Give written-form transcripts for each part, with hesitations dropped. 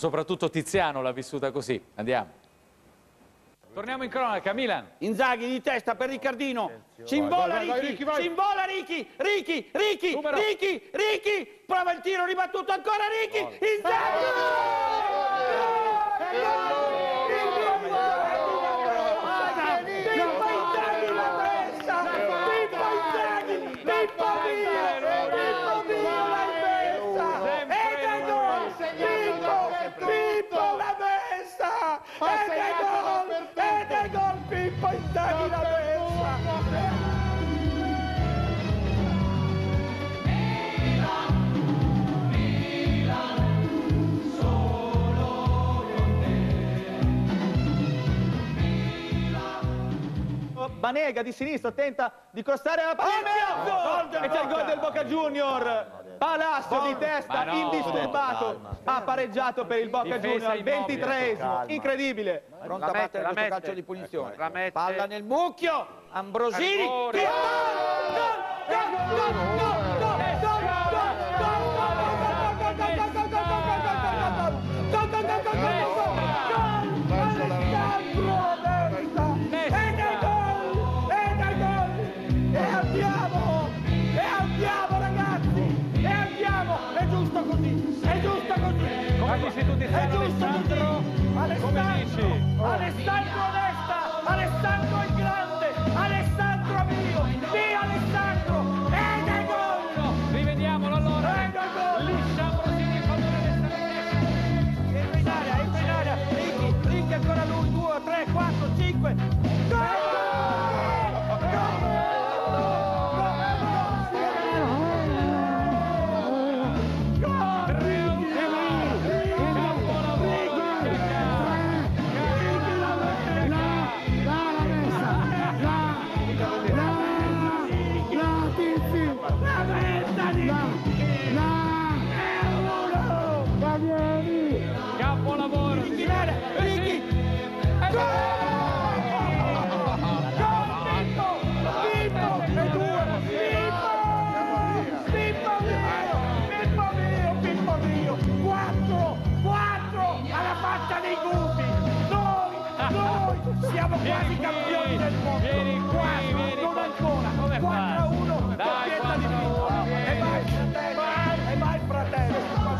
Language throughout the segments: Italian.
soprattutto Tiziano l'ha vissuta così. Andiamo. Torniamo in cronaca, Milan. Inzaghi di testa per Riccardino. C'invola Ricky, c'invola Ricky, Ricky. Prova il tiro ribattuto ancora Ricky. Inzaghi! Banega di sinistra tenta di crossare la palla e c'è il gol del Boca Junior. Palacio di testa indisturbato, ha pareggiato per il Boca Junior al 23esimo, incredibile. Pronto a battere questo calcio di punizione. Palla nel mucchio, Ambrosini. Alessandro Nesta, Alessandro il grande, Alessandro amico, sì Alessandro, ed è gol! Rivediamolo allora. Ed è gol! Liscia Ambrosini in favore del Entra in aria, Ricky ancora lui, 2, 3, 4, 5, gol! capolavoro. Ricky! Pippo mio! 4 alla faccia dei gufi! Noi siamo quasi campioni del mondo! Vieni qui, non ancora! 4-1, doppietta di Pippo! E vai fratello!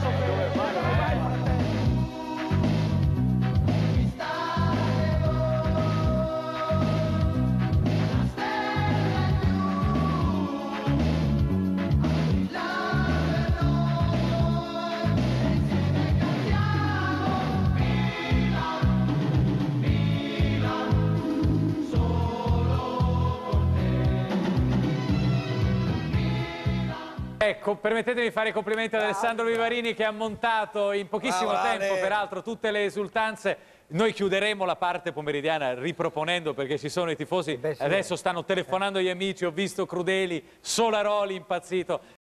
Ecco, permettetemi di fare i complimenti ad Alessandro Vivarini che ha montato in pochissimo tempo, peraltro, tutte le esultanze. Noi chiuderemo la parte pomeridiana riproponendo perché ci sono i tifosi, adesso stanno telefonando gli amici, ho visto Crudeli, Solaroli impazzito.